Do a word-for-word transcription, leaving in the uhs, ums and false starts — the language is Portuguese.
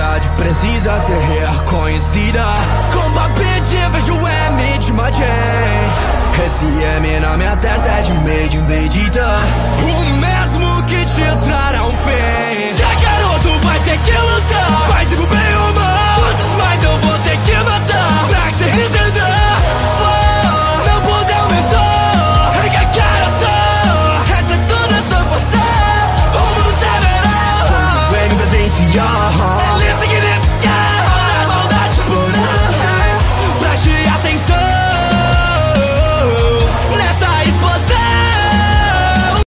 verdade precisa ser reconhecida. Compa bitch, vejo M de majin. Esse M na minha testa é de majin.